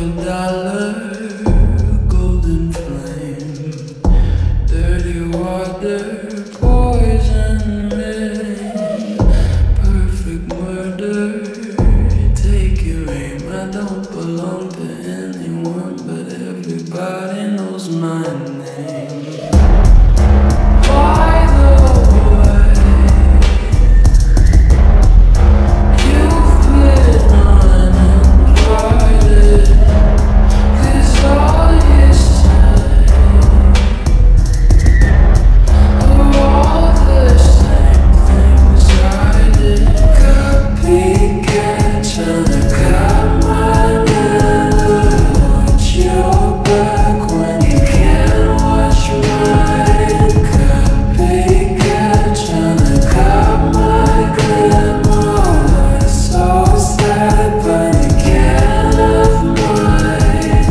$1 golden flame, dirty water, poison rain, perfect murder, take your aim. I don't belong to anyone, but everybody knows my name. By the way, you've been uninvited, 'cause all you say are all the same things I did. Copycat, tryna cut my never watch your back when you can't watch mine. Copycat, tryna cut my glamour. It's so sad, but you can't have mine.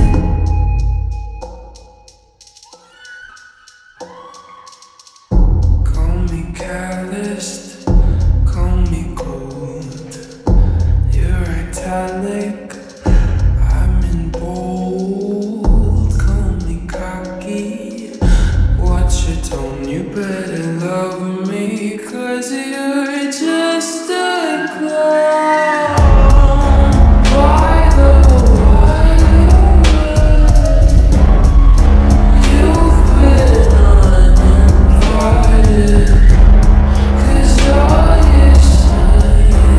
Call me calloused, call me cold. You're italic, I'm in bold. Call me cocky, watch your tone. You better love me, 'cause you're just a clown. By the way, you've been uninvited, 'cause all you say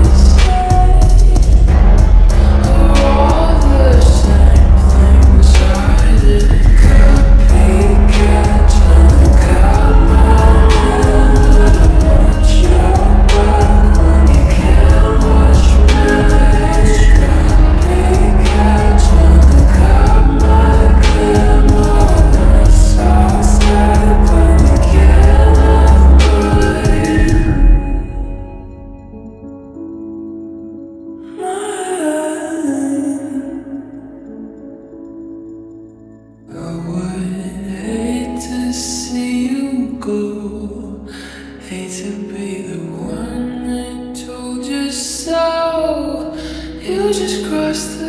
are all the same things I did. Copycat, tryna cut my never watch your back when you can't watch mine. Copycat, tryna cut my glamour. It's so sad, but you can't have mine. I would hate to see you go, hate to be the one that told you so. You just crossed the